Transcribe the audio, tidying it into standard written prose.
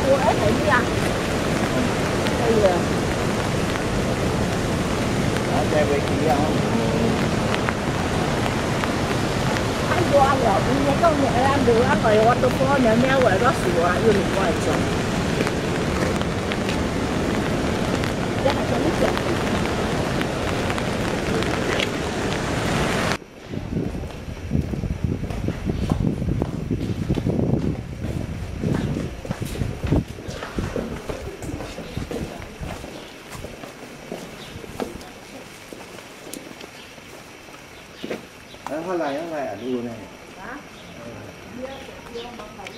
cua ếch này đi à? Đây rồi. Đó, chơi với chị không? Ăn vô ăn rồi, nghe công nhận ăn được ăn rồi waterfall nè, neo rồi đó sủa, yêu mình ngoài chồng. Chắc là cho nước chảy. Hala yang lain dulu nih. Hah? Dia mau makan.